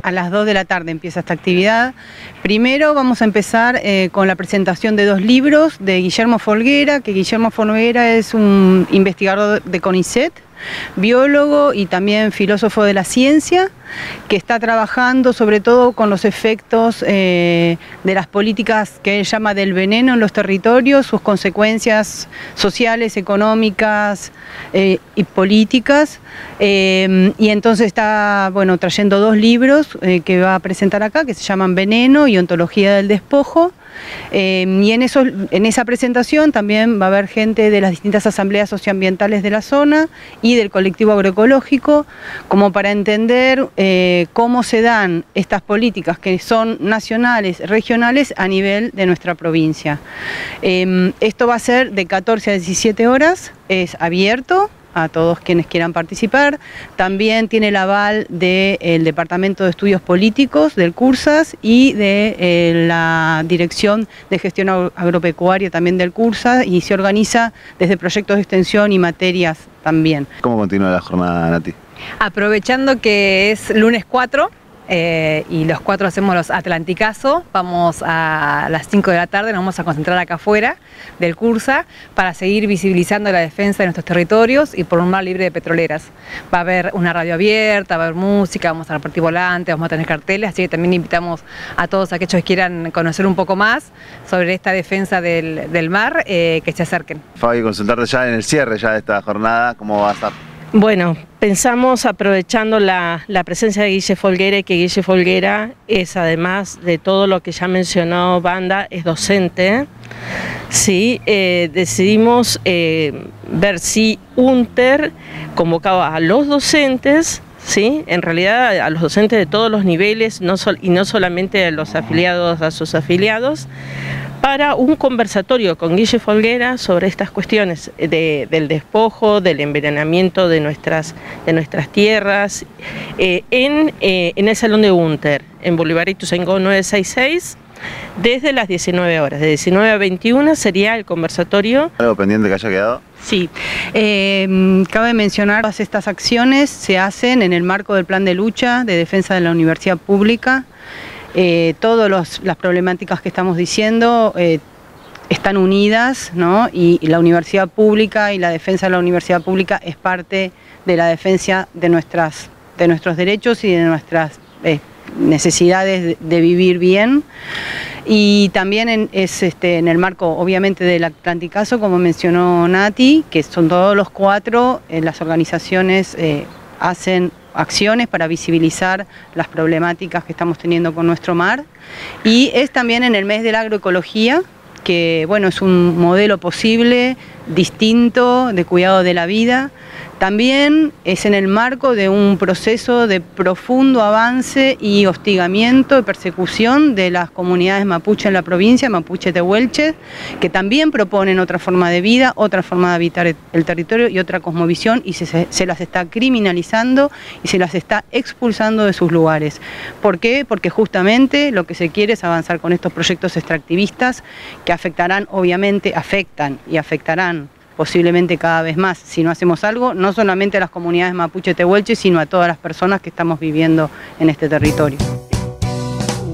A las 2 de la tarde empieza esta actividad. Primero vamos a empezar con la presentación de 2 libros de Guillermo Folguera, que Guillermo Folguera es un investigador de CONICET, biólogo y también filósofo de la ciencia, que está trabajando sobre todo con los efectos de las políticas que él llama del veneno en los territorios, sus consecuencias sociales, económicas y políticas. Y entonces está trayendo 2 libros que va a presentar acá, que se llaman Veneno y Ontología del Despojo. Y en esa presentación también va a haber gente de las distintas asambleas socioambientales de la zona y del colectivo agroecológico, como para entender cómo se dan estas políticas que son nacionales, regionales a nivel de nuestra provincia. Esto va a ser de 14 a 17 horas, es abierto a todos quienes quieran participar. También tiene el aval del Departamento de Estudios Políticos del CURSAS y de la Dirección de Gestión Agropecuaria también del CURSAS, y se organiza desde proyectos de extensión y materias también. ¿Cómo continúa la jornada, Nati? Aprovechando que es lunes 4, y los 4 hacemos los Atlanticazos, vamos a las 5 de la tarde, nos vamos a concentrar acá afuera del CURSA para seguir visibilizando la defensa de nuestros territorios y por un mar libre de petroleras. Va a haber una radio abierta, va a haber música, vamos a repartir volantes, vamos a tener carteles, así que también invitamos a todos aquellos que quieran conocer un poco más sobre esta defensa del mar, que se acerquen. Fabi, consultarte ya en el cierre ya de esta jornada, ¿cómo va a estar? Bueno, pensamos, aprovechando la presencia de Guille Folguera, y que Guille Folguera es, además de todo lo que ya mencionó Banda, es docente, ¿sí? Decidimos ver si UNTER convocaba a los docentes, ¿sí? En realidad a los docentes de todos los niveles, y no solamente a los afiliados, a sus afiliados, para un conversatorio con Guille Folguera sobre estas cuestiones del despojo, del envenenamiento de nuestras tierras, en el Salón de UNTER, en Bolívar Ituzaingó 966, desde las 19 horas. De 19 a 21 sería el conversatorio. ¿Algo pendiente que haya quedado? Sí, cabe mencionar que todas estas acciones se hacen en el marco del plan de lucha de defensa de la universidad pública. Todas las problemáticas que estamos diciendo están unidas, ¿no? Y la universidad pública y la defensa de la universidad pública es parte de la defensa de nuestros derechos y de nuestras necesidades de vivir bien. Y también en el marco, obviamente, del Atlanticazo, como mencionó Nati, que son todos los 4, las organizaciones hacen acciones para visibilizar las problemáticas que estamos teniendo con nuestro mar. Y es también en el mes de la agroecología, que es un modelo posible, distinto, de cuidado de la vida. También es en el marco de un proceso de profundo avance y hostigamiento y persecución de las comunidades mapuche en la provincia, mapuche tehuelche, que también proponen otra forma de vida, otra forma de habitar el territorio y otra cosmovisión, y se las está criminalizando y se las está expulsando de sus lugares. ¿Por qué? Porque justamente lo que se quiere es avanzar con estos proyectos extractivistas que afectarán, obviamente, afectan y afectarán posiblemente cada vez más, si no hacemos algo, no solamente a las comunidades mapuche tehuelche, sino a todas las personas que estamos viviendo en este territorio.